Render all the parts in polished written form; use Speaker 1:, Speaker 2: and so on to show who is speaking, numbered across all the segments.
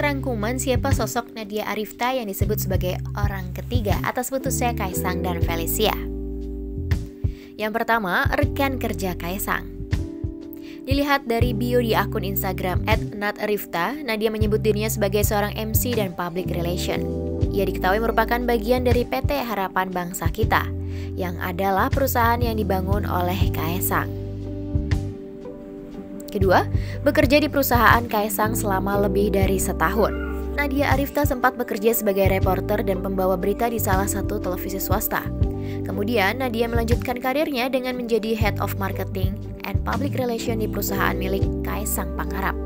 Speaker 1: rangkuman siapa sosok Nadia Arifta yang disebut sebagai orang ketiga atas putusnya Kaesang dan Felicia. Yang pertama, rekan kerja Kaesang. Dilihat dari bio di akun Instagram @natarifta, Nadia menyebut dirinya sebagai seorang MC dan public relation. Ia diketahui merupakan bagian dari PT Harapan Bangsa Kita, yang adalah perusahaan yang dibangun oleh Kaesang. Kedua, bekerja di perusahaan Kaesang selama lebih dari setahun. Nadia Arifta sempat bekerja sebagai reporter dan pembawa berita di salah satu televisi swasta. Kemudian, Nadia melanjutkan karirnya dengan menjadi Head of Marketing and Public Relation di perusahaan milik Kaesang Pangarap.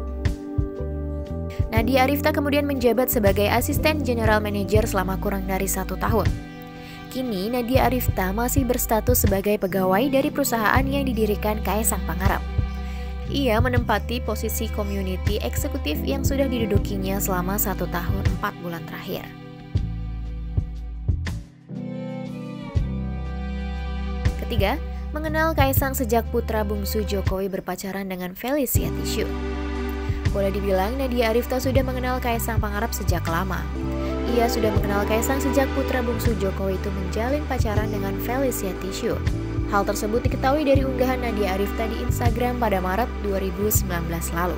Speaker 1: Nadia Arifta kemudian menjabat sebagai Asisten General Manager selama kurang dari 1 tahun. Kini, Nadia Arifta masih berstatus sebagai pegawai dari perusahaan yang didirikan Kaesang Pangarap. Ia menempati posisi Community Eksekutif yang sudah didudukinya selama 1 tahun 4 bulan terakhir. Ketiga, mengenal Kaesang sejak putra bungsu Jokowi berpacaran dengan Felicia Tissue. Boleh dibilang Nadia Arifta sudah mengenal Kaesang Pangarap sejak lama. Ia sudah mengenal Kaesang sejak putra bungsu Jokowi itu menjalin pacaran dengan Felicia Tissue. Hal tersebut diketahui dari unggahan Nadia Arifta di Instagram pada Maret 2019 lalu.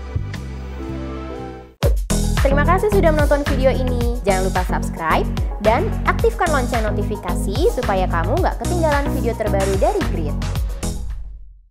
Speaker 2: Terima kasih sudah menonton video ini. Jangan lupa subscribe dan aktifkan lonceng notifikasi supaya kamu nggak ketinggalan video terbaru dari Grit.